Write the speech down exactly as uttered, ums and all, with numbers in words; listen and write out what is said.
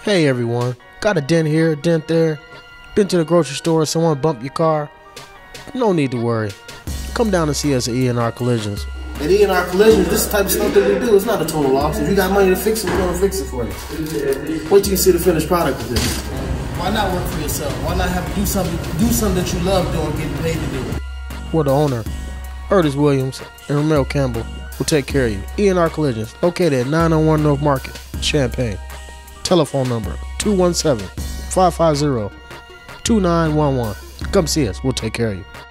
Hey everyone, got a dent here, a dent there, been to the grocery store, someone bumped your car? No need to worry. Come down and see us at E and R Collisions. At E and R Collisions, this type of stuff that we do is not a total loss. If you got money to fix it, we're going to fix it for you. Wait till you see the finished product of this. Why not work for yourself? Why not have to do something, do something that you love doing, getting paid to do it? We're the owner, Eardis Williams and Romel Campbell will take care of you. E and R Collisions, located at nine oh one North Market, Champaign. Telephone number two one seven, five five zero, two nine one one. Come see us. We'll take care of you.